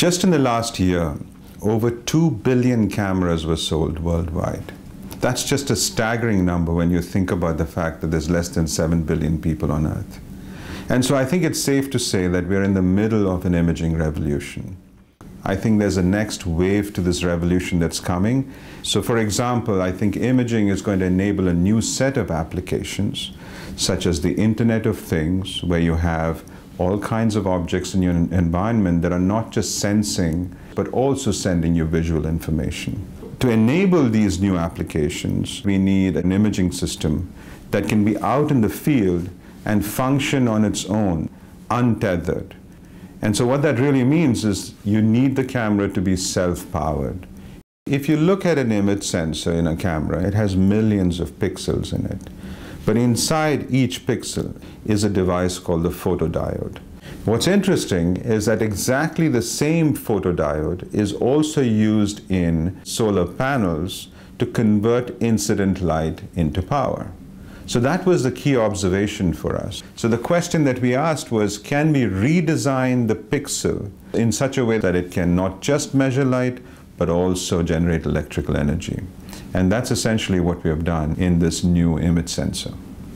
Just in the last year, over 2 billion cameras were sold worldwide. That's just a staggering number when you think about the fact that there's less than 7 billion people on Earth. And so I think it's safe to say that we're in the middle of an imaging revolution. I think there's a next wave to this revolution that's coming. So for example, I think imaging is going to enable a new set of applications, such as the Internet of Things, where you have all kinds of objects in your environment that are not just sensing, but also sending you visual information. To enable these new applications, we need an imaging system that can be out in the field and function on its own, untethered. And so what that really means is you need the camera to be self-powered. If you look at an image sensor in a camera, it has millions of pixels in it. But inside each pixel is a device called the photodiode. What's interesting is that exactly the same photodiode is also used in solar panels to convert incident light into power. So that was the key observation for us. So the question that we asked was, can we redesign the pixel in such a way that it can not just measure light, but also generate electrical energy? And that's essentially what we have done in this new image sensor.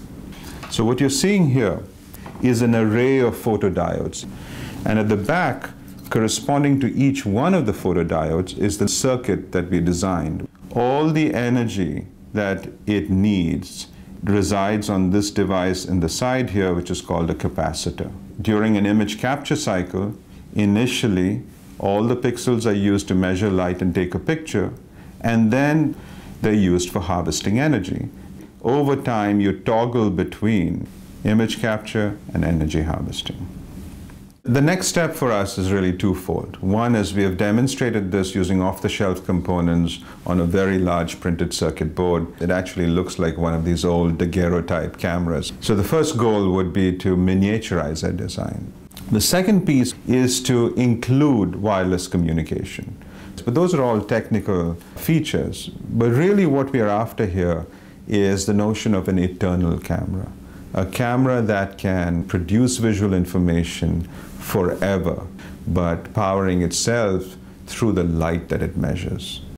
So what you're seeing here is an array of photodiodes. And at the back, corresponding to each one of the photodiodes, is the circuit that we designed. All the energy that it needs resides on this device in the side here, which is called a capacitor. During an image capture cycle, initially, all the pixels are used to measure light and take a picture, and then they're used for harvesting energy. Over time, you toggle between image capture and energy harvesting. The next step for us is really twofold. One is we have demonstrated this using off-the-shelf components on a very large printed circuit board. It actually looks like one of these old daguerreotype cameras. So the first goal would be to miniaturize that design. The second piece is to include wireless communication. But those are all technical features. But really what we are after here is the notion of an eternal camera. A camera that can produce visual information forever, but powering itself through the light that it measures.